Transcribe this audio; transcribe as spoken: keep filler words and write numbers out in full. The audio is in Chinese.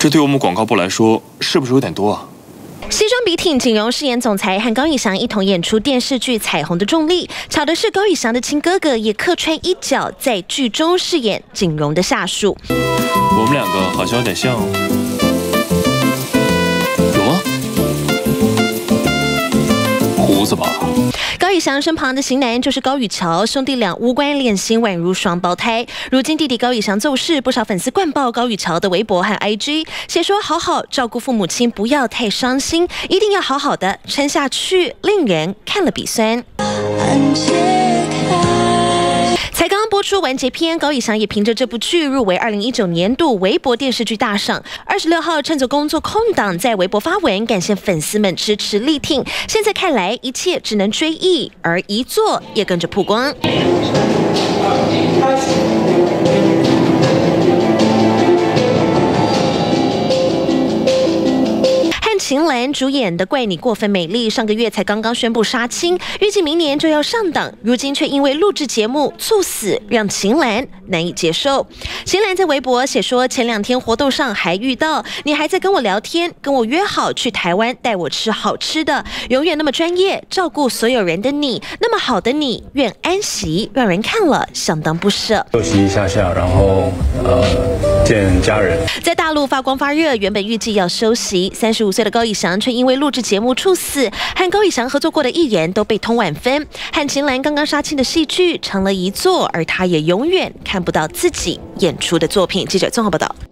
这对我们广告部来说，是不是有点多啊？ 西装笔挺，景荣饰演总裁，和高以翔一同演出电视剧《彩虹的重力》。巧的是，高以翔的亲哥哥也客串一角，在剧中饰演景荣的下属。 我们两个好像有点像，有吗？胡子吧。 高以翔身旁的型男就是高宇桥，兄弟俩无关恋情，宛如双胞胎。如今弟弟高以翔奏事，不少粉丝灌爆高宇桥的微博和 I G， 写说好好照顾父母亲，不要太伤心，一定要好好的撑下去，令人看了鼻酸。才刚刚播出完结篇，高以翔也凭着这部剧入围二零一九年度微博电视剧大赏。二十六号趁着工作空档，在微博发文感谢粉丝们支持力挺。现在看来，一切只能追忆，而遗作也跟着曝光。秦岚主演的《怪你过分美丽》上个月才刚刚宣布杀青，预计明年就要上档，如今却因为录制节目猝死，让秦岚难以接受。秦岚在微博写说，前两天活动上还遇到你，还在跟我聊天，跟我约好去台湾带我吃好吃的，永远那么专业，照顾所有人的你，那么好的你，愿安息，让人看了相当不舍。 休息一下下，然后呃见家人。 在大陆发光发热，原本预计要休息，三十五岁的高以翔却因为录制节目猝死，和高以翔合作过的艺人都被通晚分，和秦岚刚刚杀青的戏剧成了遗作，而他也永远看不到自己演出的作品。记者综合报道。